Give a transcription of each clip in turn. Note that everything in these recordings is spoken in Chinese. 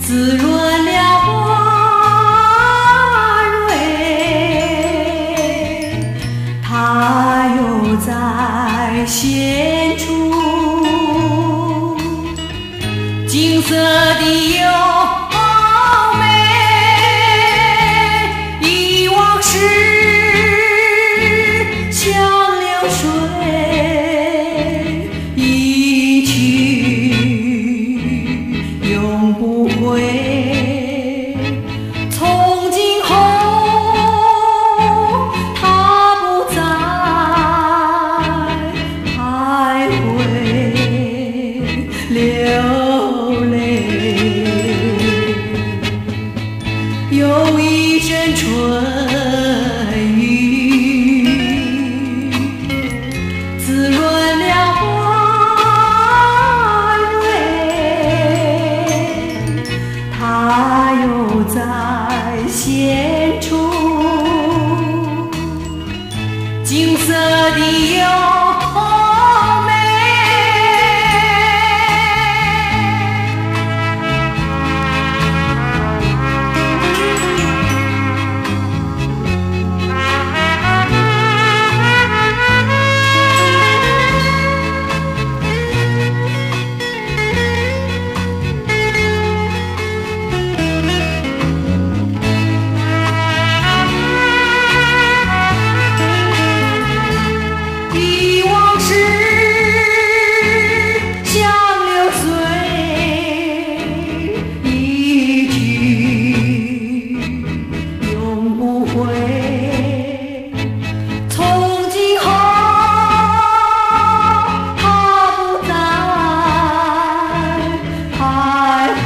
滋润了花蕊，它又在献出金色的优美，忆往事像流水，一去永不回。从今后它不再徘徊流泪。有一阵春雨，滋润了花蕊，它又在献出金色的优美。忆往事像流水，一去永不回。从今后它不再徘徊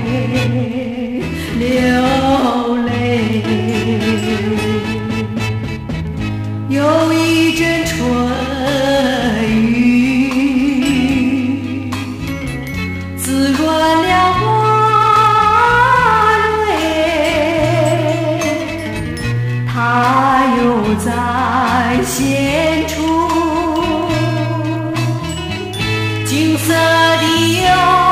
流泪。有一阵春雨，滋润了花蕊，它又在献出金色的优